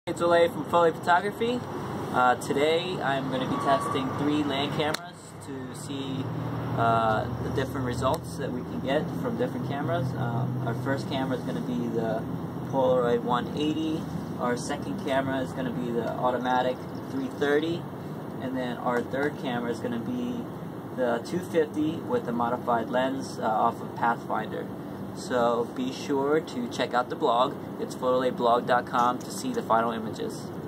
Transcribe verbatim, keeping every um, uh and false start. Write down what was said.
PhotOle from PhotOle Photography. Uh, today I'm going to be testing three land cameras to see uh, the different results that we can get from different cameras. Um, our first camera is going to be the Polaroid one eighty. Our second camera is going to be the automatic three thirty. And then our third camera is going to be the two fifty with a modified lens uh, off of Pathfinder. So be sure to check out the blog. It's photole blog dot com to see the final images.